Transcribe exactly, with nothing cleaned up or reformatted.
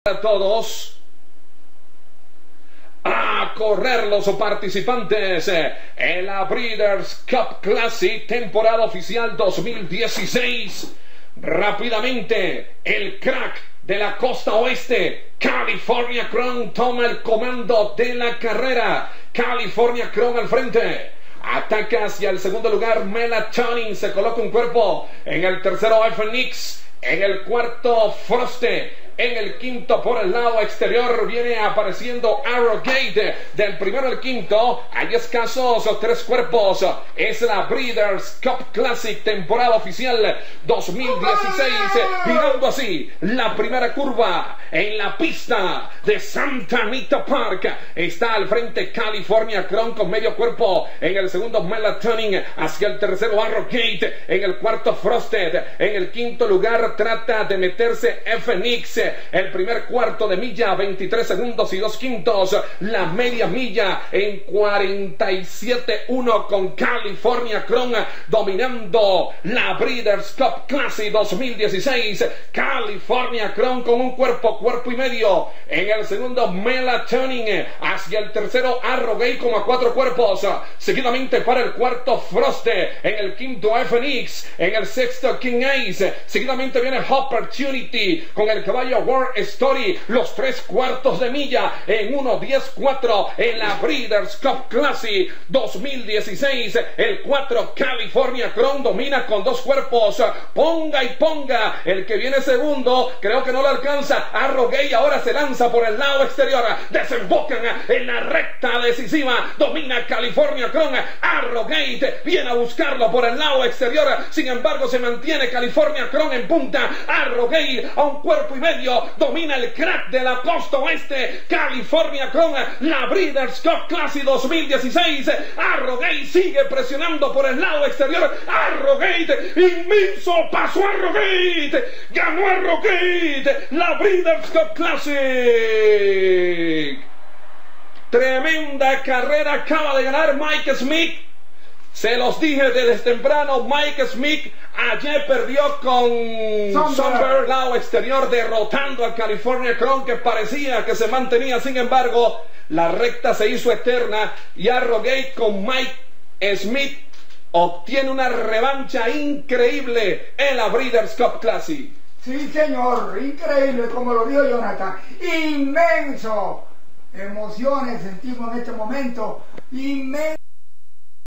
A todos a correr los participantes en la Breeders' Cup Classic temporada oficial dos mil dieciséis. Rápidamente el crack de la costa oeste, California Crown, toma el comando de la carrera. California Crown al frente, ataca hacia el segundo lugar Melatonin, se coloca un cuerpo. En el tercero Phoenix, en el cuarto Froste, en el quinto por el lado exterior viene apareciendo Arrogate. Del primero al quinto hay escasos tres cuerpos. Es la Breeders' Cup Classic temporada oficial dos mil dieciséis. Girando así la primera curva en la pista de Santa Anita Park. Está al frente California Crown con medio cuerpo. En el segundo Melatonin, hacia el tercero Arrogate. En el cuarto Frosted. En el quinto lugar trata de meterse Phoenix. El primer cuarto de milla, veintitrés segundos y dos quintos. La media milla en cuarenta y siete uno con California Crown dominando la Breeders' Cup Classic dos mil dieciséis. California Crown con un cuerpo, cuerpo y medio. En el segundo Melatonin, hacia el tercero Arrogate como a cuatro cuerpos. Seguidamente para el cuarto Froste. En el quinto Phoenix. En el sexto King Ace. Seguidamente viene Opportunity con el caballo War Story. Los tres cuartos de milla en uno diez cuatro en la Breeders' Cup Classic dos mil dieciséis. El cuatro California Crown domina con dos cuerpos. Ponga y ponga. El que viene segundo creo que no lo alcanza. Arrogate ahora se lanza por el lado exterior. Desembocan en la recta decisiva. Domina California Crown. Arrogate viene a buscarlo por el lado exterior. Sin embargo se mantiene California Crown en punta. Arrogate a un cuerpo y medio. Domina el crack de la costa oeste. California Crown, la Breeders' Cup Classic dos mil dieciséis. Arrogate sigue presionando por el lado exterior. Arrogate, inmenso paso Arrogate. Ganó Arrogate la Breeders' Cup Classic. Tremenda carrera acaba de ganar Mike Smith. Se los dije desde temprano, Mike Smith ayer perdió con Sunbird, lado exterior, derrotando a California Crown, que parecía que se mantenía. Sin embargo, la recta se hizo eterna y Arrogate con Mike Smith obtiene una revancha increíble en la Breeders' Cup Classic. Sí, señor, increíble, como lo dijo Jonathan. Inmenso. Emociones sentimos en este momento. Inmenso.